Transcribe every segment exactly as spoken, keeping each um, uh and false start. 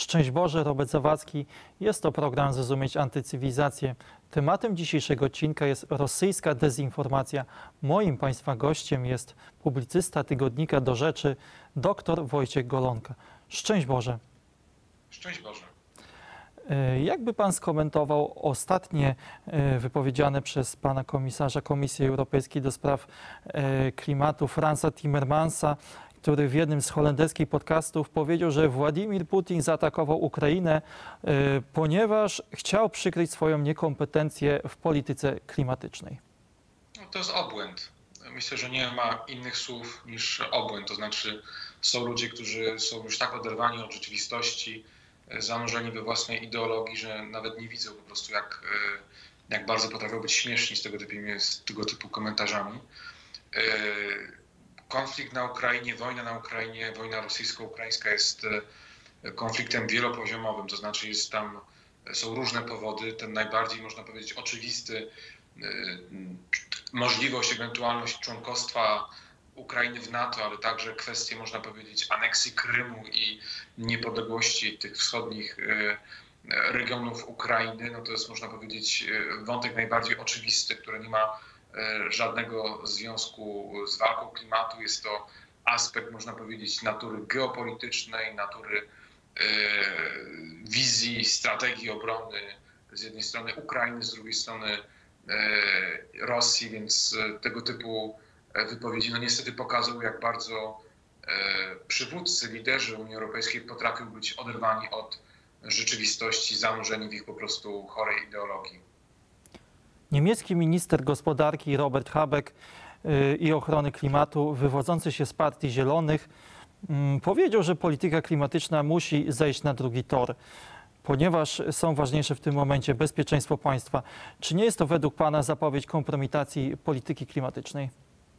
Szczęść Boże, Robert Zawadzki. Jest to program Zrozumieć Antycywilizację. Tematem dzisiejszego odcinka jest rosyjska dezinformacja. Moim Państwa gościem jest publicysta tygodnika Do Rzeczy, dr Wojciech Golonka. Szczęść Boże. Szczęść Boże. Jakby Pan skomentował ostatnie wypowiedziane przez Pana komisarza Komisji Europejskiej do spraw klimatu Fransa Timmermansa, który w jednym z holenderskich podcastów powiedział, że Władimir Putin zaatakował Ukrainę, ponieważ chciał przykryć swoją niekompetencję w polityce klimatycznej? No, to jest obłęd. Myślę, że nie ma innych słów niż obłęd. To znaczy są ludzie, którzy są już tak oderwani od rzeczywistości, zanurzeni we własnej ideologii, że nawet nie widzą po prostu, jak, jak bardzo potrafią być śmieszni z tego typu, z tego typu komentarzami. Konflikt na Ukrainie, wojna na Ukrainie, wojna rosyjsko-ukraińska jest konfliktem wielopoziomowym, to znaczy jest tam, są różne powody. Ten najbardziej, można powiedzieć, oczywisty, możliwość, ewentualność członkostwa Ukrainy w NATO, ale także kwestie, można powiedzieć, aneksji Krymu i niepodległości tych wschodnich regionów Ukrainy, no to jest, można powiedzieć, wątek najbardziej oczywisty, który nie ma żadnego związku z walką klimatu. Jest to aspekt, można powiedzieć, natury geopolitycznej, natury wizji, strategii obrony z jednej strony Ukrainy, z drugiej strony Rosji, więc tego typu wypowiedzi no niestety pokazują, jak bardzo przywódcy, liderzy Unii Europejskiej potrafią być oderwani od rzeczywistości, zanurzeni w ich po prostu chorej ideologii. Niemiecki minister gospodarki Robert Habeck i ochrony klimatu, wywodzący się z Partii Zielonych, powiedział, że polityka klimatyczna musi zejść na drugi tor, ponieważ są ważniejsze w tym momencie bezpieczeństwo państwa. Czy nie jest to według Pana zapowiedź kompromitacji polityki klimatycznej?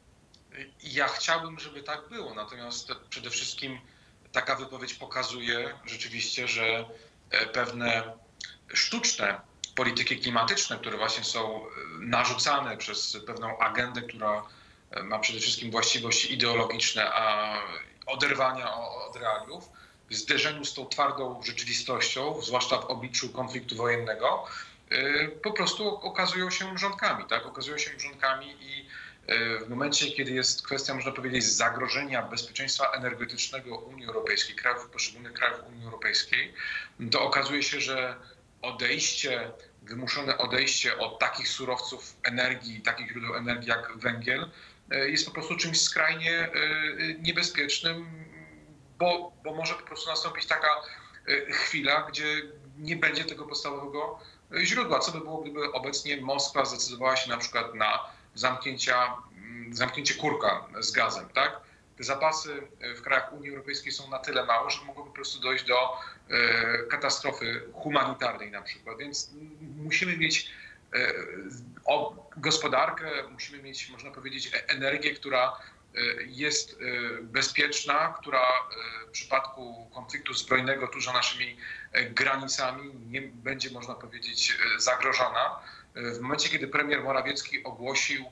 Ja chciałbym, żeby tak było, natomiast przede wszystkim taka wypowiedź pokazuje rzeczywiście, że pewne sztuczne polityki klimatyczne, które właśnie są narzucane przez pewną agendę, która ma przede wszystkim właściwości ideologiczne, a oderwania od realiów, w zderzeniu z tą twardą rzeczywistością, zwłaszcza w obliczu konfliktu wojennego, po prostu okazują się mrzonkami, tak? Okazują się mrzonkami i w momencie, kiedy jest kwestia, można powiedzieć, zagrożenia bezpieczeństwa energetycznego Unii Europejskiej, krajów, poszczególnych krajów Unii Europejskiej, to okazuje się, że odejście, wymuszone odejście od takich surowców energii, takich źródeł energii jak węgiel, jest po prostu czymś skrajnie niebezpiecznym, bo, bo może po prostu nastąpić taka chwila, gdzie nie będzie tego podstawowego źródła. Co by było, gdyby obecnie Moskwa zdecydowała się na przykład na zamknięcia, zamknięcie kurka z gazem, tak? Te zapasy w krajach Unii Europejskiej są na tyle małe, że mogłoby po prostu dojść do e, katastrofy humanitarnej na przykład. Więc musimy mieć e, o, gospodarkę, musimy mieć, można powiedzieć, energię, która e, jest e, bezpieczna, która e, w przypadku konfliktu zbrojnego tuż za naszymi e, granicami nie będzie, można powiedzieć, e, zagrożona. W momencie, kiedy premier Morawiecki ogłosił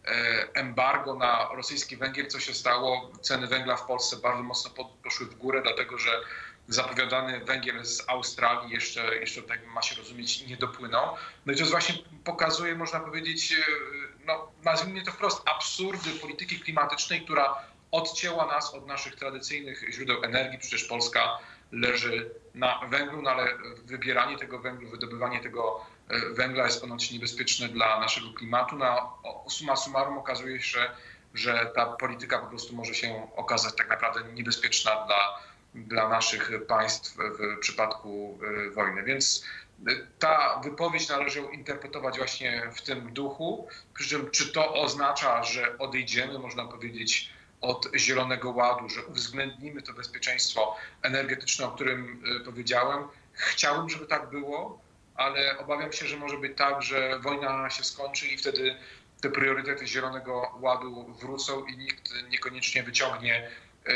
embargo na rosyjski węgiel, co się stało? Ceny węgla w Polsce bardzo mocno poszły w górę, dlatego że zapowiadany węgiel z Australii jeszcze, jeszcze tak ma się rozumieć, nie dopłynął. No i to właśnie pokazuje, można powiedzieć, no, nazwijmy to wprost, absurdy polityki klimatycznej, która odcięła nas od naszych tradycyjnych źródeł energii. Przecież Polska leży na węglu, no ale wybieranie tego węglu, wydobywanie tego węgla jest ponoć niebezpieczne dla naszego klimatu. No, summa summarum okazuje się, że ta polityka po prostu może się okazać tak naprawdę niebezpieczna dla, dla naszych państw w przypadku wojny. Więc ta wypowiedź należy interpretować właśnie w tym duchu. Przy czym czy to oznacza, że odejdziemy, można powiedzieć, od Zielonego Ładu, że uwzględnimy to bezpieczeństwo energetyczne, o którym powiedziałem? Chciałbym, żeby tak było, ale obawiam się, że może być tak, że wojna się skończy i wtedy te priorytety Zielonego Ładu wrócą i nikt niekoniecznie wyciągnie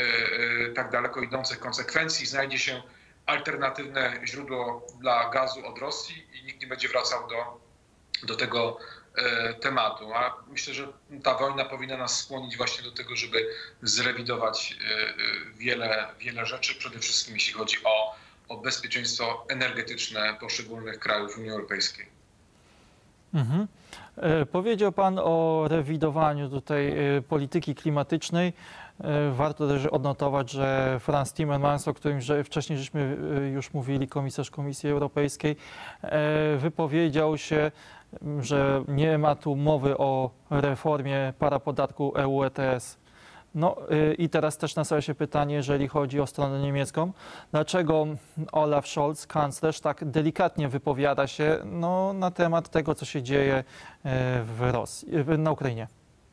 tak daleko idących konsekwencji. Znajdzie się alternatywne źródło dla gazu od Rosji i nikt nie będzie wracał do, do tego tematu. A myślę, że ta wojna powinna nas skłonić właśnie do tego, żeby zrewidować wiele, wiele rzeczy, przede wszystkim jeśli chodzi o o bezpieczeństwo energetyczne poszczególnych krajów Unii Europejskiej. Mhm. Powiedział Pan o rewidowaniu tutaj polityki klimatycznej. Warto też odnotować, że Frans Timmermans, o którym wcześniej żeśmy już mówili, komisarz Komisji Europejskiej, wypowiedział się, że nie ma tu mowy o reformie parapodatku E U E T S. No i teraz też nasuwa się pytanie, jeżeli chodzi o stronę niemiecką, dlaczego Olaf Scholz, kanclerz, tak delikatnie wypowiada się no, na temat tego, co się dzieje w Rosji, na Ukrainie?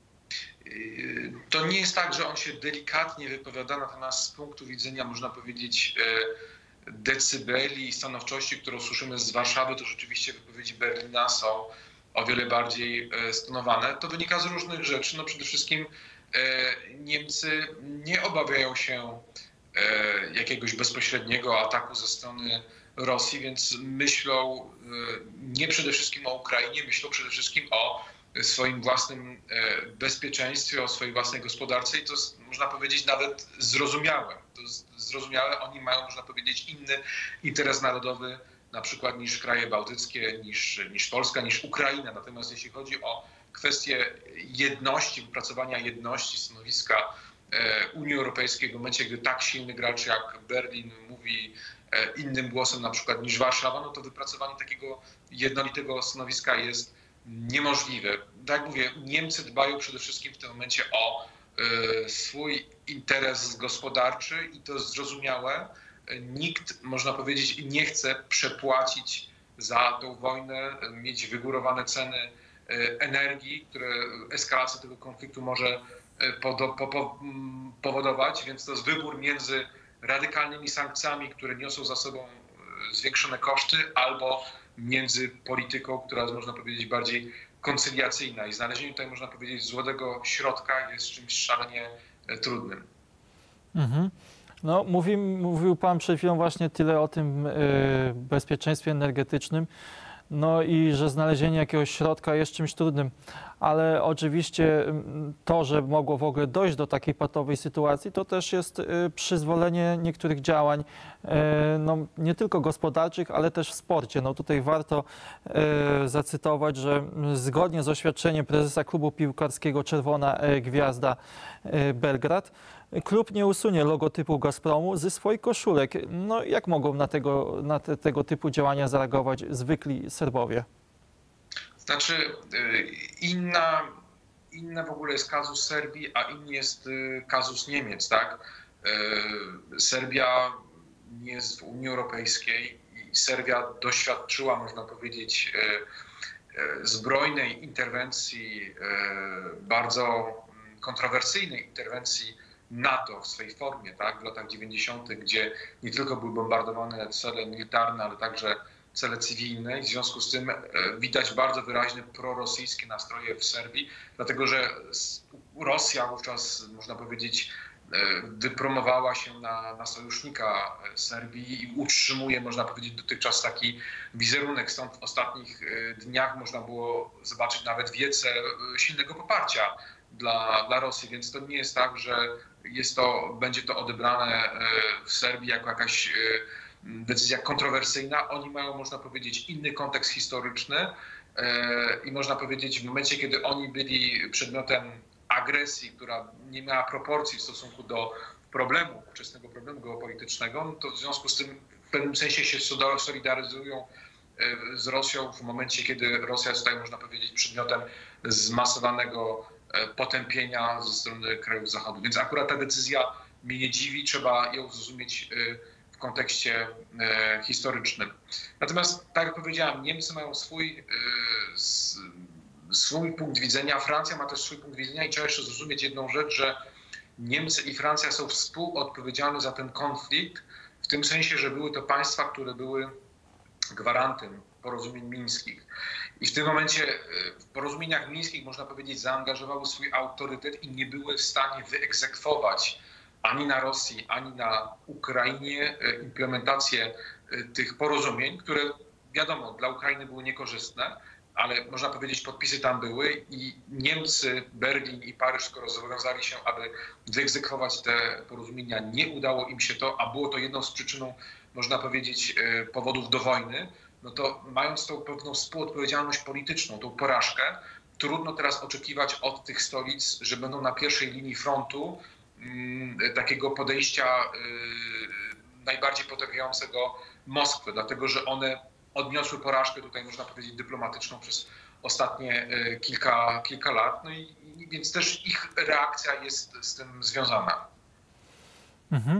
To nie jest tak, że on się delikatnie wypowiada, natomiast z punktu widzenia, można powiedzieć, decybeli i stanowczości, którą słyszymy z Warszawy, to rzeczywiście wypowiedzi Berlina są o wiele bardziej stonowane. To wynika z różnych rzeczy. No przede wszystkim Niemcy nie obawiają się jakiegoś bezpośredniego ataku ze strony Rosji, więc myślą nie przede wszystkim o Ukrainie, myślą przede wszystkim o swoim własnym bezpieczeństwie, o swojej własnej gospodarce i to jest, można powiedzieć, nawet zrozumiałe. To jest zrozumiałe, oni mają, można powiedzieć, inny interes narodowy, na przykład niż kraje bałtyckie, niż, niż Polska, niż Ukraina. Natomiast jeśli chodzi o kwestię jedności, wypracowania jedności stanowiska Unii Europejskiej w momencie, gdy tak silny gracz jak Berlin mówi innym głosem na przykład niż Warszawa, no to wypracowanie takiego jednolitego stanowiska jest niemożliwe. Tak jak mówię, Niemcy dbają przede wszystkim w tym momencie o swój interes gospodarczy i to jest zrozumiałe. Nikt, można powiedzieć, nie chce przepłacić za tą wojnę, mieć wygórowane ceny energii, które eskalacja tego konfliktu może powodować, więc to jest wybór między radykalnymi sankcjami, które niosą za sobą zwiększone koszty, albo między polityką, która jest, można powiedzieć, bardziej koncyliacyjna i znalezienie tutaj, można powiedzieć, złotego środka jest czymś szalenie trudnym. Mhm. No, mówi, mówił Pan przed chwilą właśnie tyle o tym y, bezpieczeństwie energetycznym, no i że znalezienie jakiegoś środka jest czymś trudnym, ale oczywiście to, że mogło w ogóle dojść do takiej patowej sytuacji, to też jest y, przyzwolenie niektórych działań, y, no, nie tylko gospodarczych, ale też w sporcie. No, tutaj warto y, zacytować, że zgodnie z oświadczeniem prezesa klubu piłkarskiego Czerwona Gwiazda y, Belgrad, klub nie usunie logotypu Gazpromu ze swoich koszulek. No jak mogą na tego, na te, tego typu działania zareagować zwykli Serbowie? Znaczy inna, inna w ogóle jest kazus Serbii, a inny jest kazus Niemiec, tak? Serbia nie jest w Unii Europejskiej i Serbia doświadczyła, można powiedzieć, zbrojnej interwencji, bardzo kontrowersyjnej interwencji NATO w swej formie, tak, w latach dziewięćdziesiątych, gdzie nie tylko były bombardowane cele militarne, ale także cele cywilne. I w związku z tym widać bardzo wyraźne prorosyjskie nastroje w Serbii, dlatego że Rosja wówczas, można powiedzieć, wypromowała się na, na sojusznika Serbii i utrzymuje, można powiedzieć, dotychczas taki wizerunek. Stąd w ostatnich dniach można było zobaczyć nawet wiece silnego poparcia Dla, dla Rosji, więc to nie jest tak, że jest to, będzie to odebrane w Serbii jako jakaś decyzja kontrowersyjna. Oni mają, można powiedzieć, inny kontekst historyczny i można powiedzieć, w momencie, kiedy oni byli przedmiotem agresji, która nie miała proporcji w stosunku do problemu, ówczesnego problemu geopolitycznego, to w związku z tym w pewnym sensie się solidaryzują z Rosją w momencie, kiedy Rosja jest tutaj, można powiedzieć, przedmiotem zmasowanego potępienia ze strony krajów Zachodu. Więc akurat ta decyzja mnie nie dziwi, trzeba ją zrozumieć w kontekście historycznym. Natomiast, tak jak powiedziałem, Niemcy mają swój, swój punkt widzenia, Francja ma też swój punkt widzenia i trzeba jeszcze zrozumieć jedną rzecz, że Niemcy i Francja są współodpowiedzialne za ten konflikt, w tym sensie, że były to państwa, które były gwarantem porozumień mińskich. I w tym momencie w porozumieniach mińskich, można powiedzieć, zaangażowały swój autorytet i nie były w stanie wyegzekwować ani na Rosji, ani na Ukrainie implementację tych porozumień, które wiadomo, dla Ukrainy były niekorzystne, ale można powiedzieć, podpisy tam były i Niemcy, Berlin i Paryż, skoro zobowiązali się, aby wyegzekwować te porozumienia, nie udało im się to, a było to jedną z przyczyn można powiedzieć, powodów do wojny, no to mając tą pewną współodpowiedzialność polityczną, tą porażkę, trudno teraz oczekiwać od tych stolic, że będą na pierwszej linii frontu takiego podejścia najbardziej potępiającego Moskwę, dlatego że one odniosły porażkę, tutaj można powiedzieć dyplomatyczną, przez ostatnie kilka, kilka lat, no i, i więc też ich reakcja jest z tym związana. Mhm.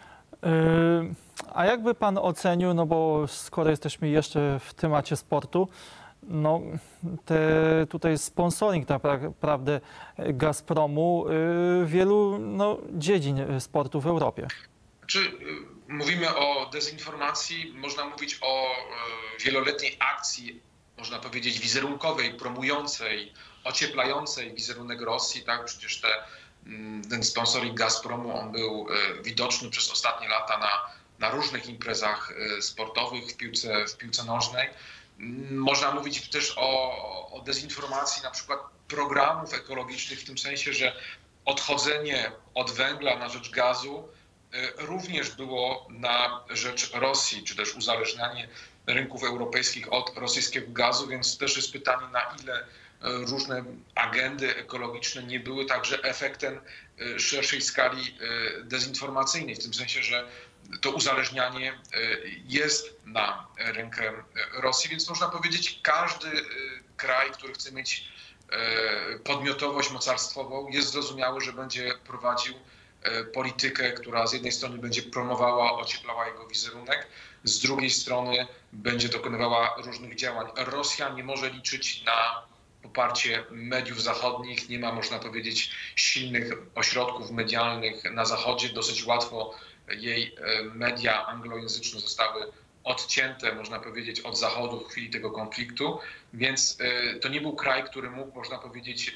Yy, a jakby pan ocenił, no bo skoro jesteśmy jeszcze w temacie sportu, no te, tutaj sponsoring tak naprawdę Gazpromu yy, wielu no, dziedzin sportu w Europie. Czy mówimy o dezinformacji, można mówić o wieloletniej akcji, można powiedzieć wizerunkowej, promującej, ocieplającej wizerunek Rosji, tak? Przecież te, ten sponsoring Gazpromu, on był widoczny przez ostatnie lata na, na różnych imprezach sportowych w piłce, w piłce nożnej. Można mówić też o, o dezinformacji na przykład programów ekologicznych, w tym sensie, że odchodzenie od węgla na rzecz gazu również było na rzecz Rosji, czy też uzależnianie rynków europejskich od rosyjskiego gazu, więc też jest pytanie, na ile różne agendy ekologiczne nie były także efektem szerszej skali dezinformacyjnej, w tym sensie, że to uzależnianie jest na rękę Rosji, więc można powiedzieć, każdy kraj, który chce mieć podmiotowość mocarstwową, jest zrozumiały, że będzie prowadził politykę, która z jednej strony będzie promowała, ocieplała jego wizerunek, z drugiej strony będzie dokonywała różnych działań. Rosja nie może liczyć na poparcie mediów zachodnich, nie ma, można powiedzieć, silnych ośrodków medialnych na Zachodzie. Dosyć łatwo jej media anglojęzyczne zostały odcięte, można powiedzieć, od Zachodu w chwili tego konfliktu, więc to nie był kraj, który mógł, można powiedzieć,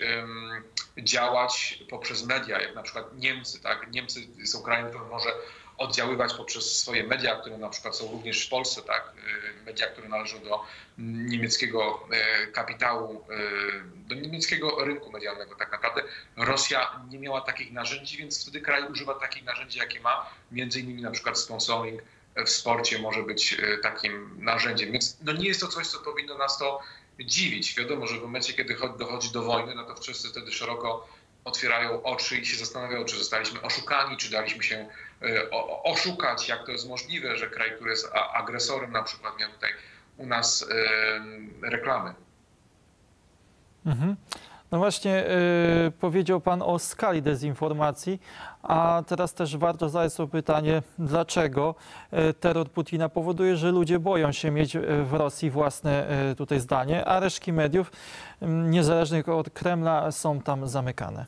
działać poprzez media, jak na przykład Niemcy. Tak? Niemcy są krajem, który może oddziaływać poprzez swoje media, które na przykład są również w Polsce, tak? Media, które należą do niemieckiego kapitału, do niemieckiego rynku medialnego tak naprawdę. Rosja nie miała takich narzędzi, więc wtedy kraj używa takich narzędzi, jakie ma, między innymi na przykład sponsoring w sporcie może być takim narzędziem. Więc no nie jest to coś, co powinno nas to dziwić. Wiadomo, że w momencie, kiedy dochodzi do wojny, no to wszyscy wtedy szeroko otwierają oczy i się zastanawiają, czy zostaliśmy oszukani, czy daliśmy się oszukać, jak to jest możliwe, że kraj, który jest agresorem, na przykład miał tutaj u nas reklamy. Mhm. No właśnie, yy, powiedział pan o skali dezinformacji, a teraz też warto zadać sobie pytanie, dlaczego terror Putina powoduje, że ludzie boją się mieć w Rosji własne yy, tutaj zdanie, a resztki mediów yy, niezależnych od Kremla są tam zamykane.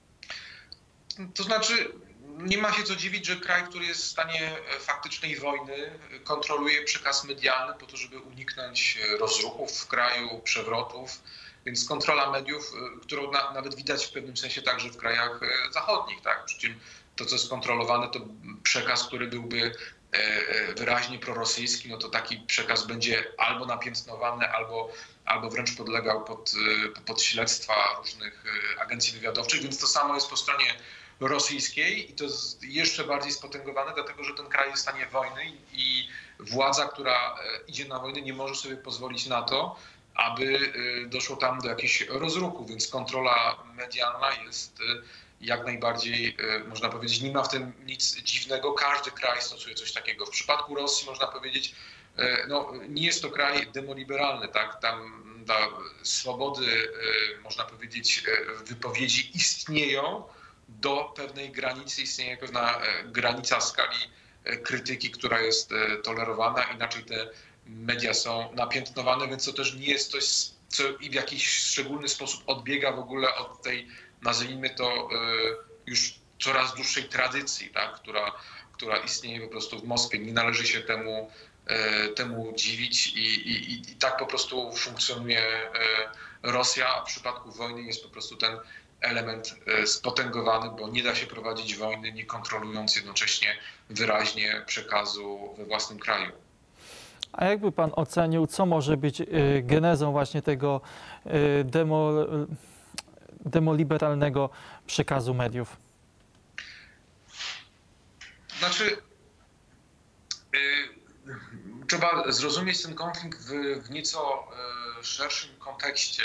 To znaczy, nie ma się co dziwić, że kraj, który jest w stanie faktycznej wojny, kontroluje przekaz medialny po to, żeby uniknąć rozruchów w kraju, przewrotów. Więc kontrola mediów, którą na, nawet widać w pewnym sensie także w krajach zachodnich. Tak? Przy czym to, co jest kontrolowane, to przekaz, który byłby wyraźnie prorosyjski, no to taki przekaz będzie albo napiętnowany, albo, albo wręcz podlegał pod, pod śledztwa różnych agencji wywiadowczych. Więc to samo jest po stronie rosyjskiej i to jest jeszcze bardziej spotęgowane, dlatego że ten kraj jest w stanie wojny i władza, która idzie na wojnę, nie może sobie pozwolić na to, aby doszło tam do jakichś rozruchów, więc kontrola medialna jest jak najbardziej, można powiedzieć, nie ma w tym nic dziwnego. Każdy kraj stosuje coś takiego. W przypadku Rosji można powiedzieć, no nie jest to kraj demoliberalny, tak? Tam ta swobody, można powiedzieć, wypowiedzi istnieją do pewnej granicy, istnieje pewna granica skali krytyki, która jest tolerowana, inaczej te media są napiętnowane, więc to też nie jest coś, co w jakiś szczególny sposób odbiega w ogóle od tej, nazwijmy to, już coraz dłuższej tradycji, tak, która, która istnieje po prostu w Moskwie. Nie należy się temu, temu dziwić i, i, i tak po prostu funkcjonuje Rosja, a w przypadku wojny jest po prostu ten element spotęgowany, bo nie da się prowadzić wojny, nie kontrolując jednocześnie wyraźnie przekazu we własnym kraju. A jakby pan ocenił, co może być genezą właśnie tego demo, demoliberalnego przekazu mediów? Znaczy, Trzeba zrozumieć ten konflikt w, w nieco szerszym kontekście.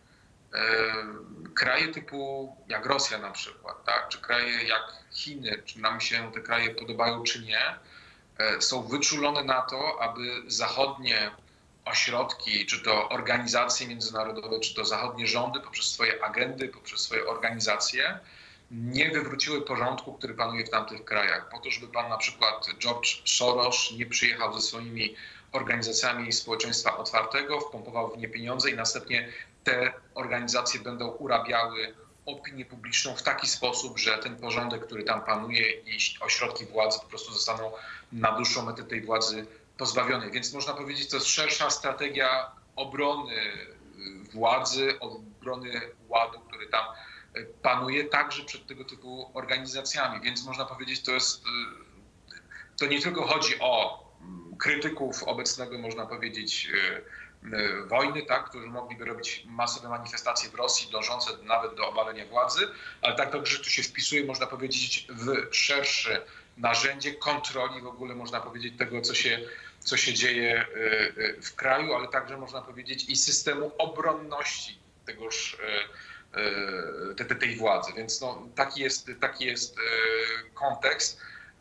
Kraje typu jak Rosja na przykład, tak? Czy kraje jak Chiny, czy nam się te kraje podobają, czy nie, są wyczulone na to, aby zachodnie ośrodki, czy to organizacje międzynarodowe, czy to zachodnie rządy poprzez swoje agendy, poprzez swoje organizacje nie wywróciły porządku, który panuje w tamtych krajach. Po to, żeby pan na przykład George Soros nie przyjechał ze swoimi organizacjami społeczeństwa otwartego, wpompował w nie pieniądze i następnie te organizacje będą urabiały opinię publiczną w taki sposób, że ten porządek, który tam panuje i ośrodki władzy po prostu zostaną na dłuższą metę tej władzy pozbawione. Więc można powiedzieć, to jest szersza strategia obrony władzy, obrony ładu, który tam panuje, także przed tego typu organizacjami. Więc można powiedzieć, to jest, to nie tylko chodzi o krytyków obecnego, można powiedzieć, wojny, tak, którzy mogliby robić masowe manifestacje w Rosji, dążące nawet do obalenia władzy, ale tak także to się wpisuje, można powiedzieć, w szersze narzędzie kontroli w ogóle, można powiedzieć, tego, co się, co się dzieje w kraju, ale także można powiedzieć i systemu obronności tegoż, te, te, tej władzy. Więc no, taki jest, taki jest kontekst.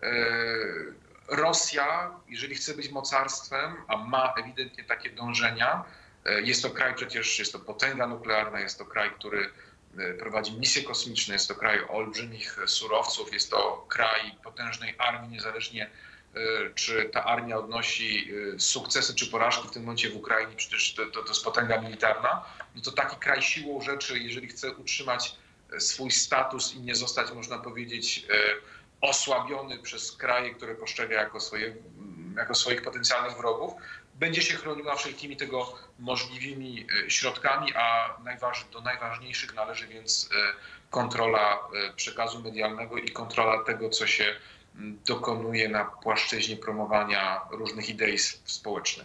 Rosja, jeżeli chce być mocarstwem, a ma ewidentnie takie dążenia, jest to kraj przecież, jest to potęga nuklearna, jest to kraj, który prowadzi misje kosmiczne, jest to kraj olbrzymich surowców, jest to kraj potężnej armii, niezależnie czy ta armia odnosi sukcesy czy porażki w tym momencie w Ukrainie, przecież to, to, to jest potęga militarna, no to taki kraj siłą rzeczy, jeżeli chce utrzymać swój status i nie zostać, można powiedzieć, osłabiony przez kraje, które postrzega jako, swoje, jako swoich potencjalnych wrogów, będzie się chroniła wszelkimi tego możliwymi środkami, a najważ, do najważniejszych należy więc kontrola przekazu medialnego i kontrola tego, co się dokonuje na płaszczyźnie promowania różnych idei społecznych.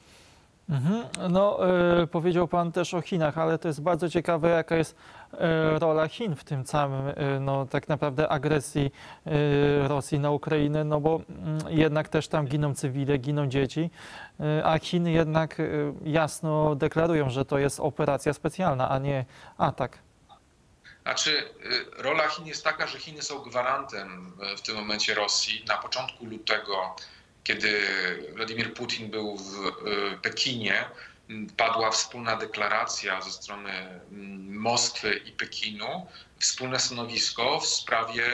Mhm. No, y, powiedział pan też o Chinach, ale to jest bardzo ciekawe, jaka jest y, rola Chin w tym całym, y, no, tak naprawdę agresji y, Rosji na Ukrainę, no bo y, jednak też tam giną cywile, giną dzieci, y, a Chiny jednak y, jasno deklarują, że to jest operacja specjalna, a nie atak. Znaczy, rola Chin jest taka, że Chiny są gwarantem w tym momencie Rosji. Na początku lutego, kiedy Władimir Putin był w Pekinie, padła wspólna deklaracja ze strony Moskwy i Pekinu, wspólne stanowisko w sprawie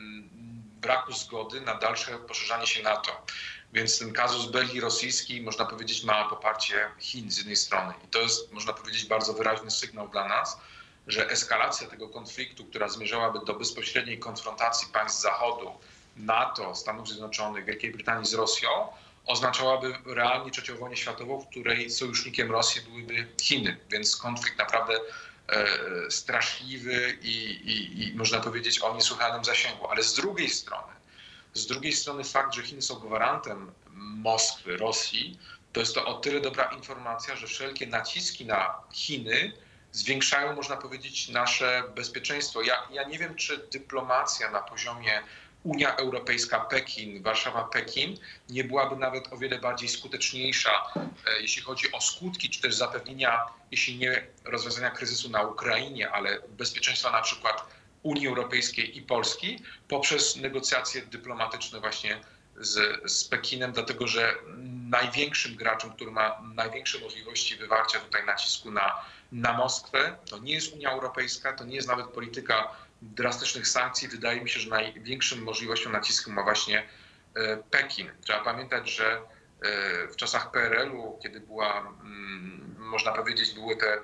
braku zgody na dalsze poszerzanie się NATO. Więc ten kazus belli rosyjski, można powiedzieć, ma poparcie Chin z jednej strony. I to jest, można powiedzieć, bardzo wyraźny sygnał dla nas, że eskalacja tego konfliktu, która zmierzałaby do bezpośredniej konfrontacji państw Zachodu, NATO, Stanów Zjednoczonych, Wielkiej Brytanii z Rosją, oznaczałaby realnie trzecią wojnę światową, w której sojusznikiem Rosji byłyby Chiny. Więc konflikt naprawdę e, straszliwy i, i, i można powiedzieć o niesłychanym zasięgu. Ale z drugiej strony, z drugiej strony fakt, że Chiny są gwarantem Moskwy, Rosji, to jest to o tyle dobra informacja, że wszelkie naciski na Chiny zwiększają, można powiedzieć, nasze bezpieczeństwo. Ja, ja nie wiem, czy dyplomacja na poziomie Unia Europejska, Pekin, Warszawa, Pekin nie byłaby nawet o wiele bardziej skuteczniejsza, jeśli chodzi o skutki, czy też zapewnienia, jeśli nie rozwiązania kryzysu na Ukrainie, ale bezpieczeństwa na przykład Unii Europejskiej i Polski poprzez negocjacje dyplomatyczne właśnie z, z Pekinem, dlatego że największym graczem, który ma największe możliwości wywarcia tutaj nacisku na, na Moskwę, to nie jest Unia Europejska, to nie jest nawet polityka drastycznych sankcji. Wydaje mi się, że największą możliwością nacisku ma właśnie Pekin. Trzeba pamiętać, że w czasach P R L u, kiedy była, można powiedzieć, były te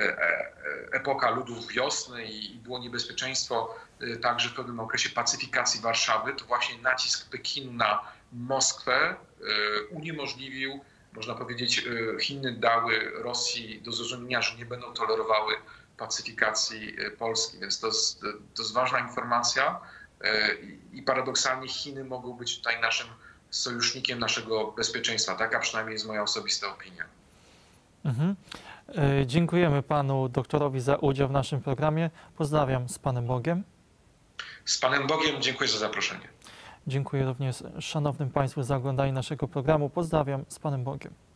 epoka ludów wiosny i było niebezpieczeństwo także w pewnym okresie pacyfikacji Warszawy, to właśnie nacisk Pekinu na Moskwę uniemożliwił, można powiedzieć, Chiny dały Rosji do zrozumienia, że nie będą tolerowały pacyfikacji Polski, więc to jest, to jest ważna informacja i paradoksalnie Chiny mogą być tutaj naszym sojusznikiem naszego bezpieczeństwa. Taka przynajmniej jest moja osobista opinia. Mhm. Dziękujemy panu doktorowi za udział w naszym programie. Pozdrawiam z Panem Bogiem. Z Panem Bogiem, dziękuję za zaproszenie. Dziękuję również szanownym Państwu za oglądanie naszego programu. Pozdrawiam, z Panem Bogiem.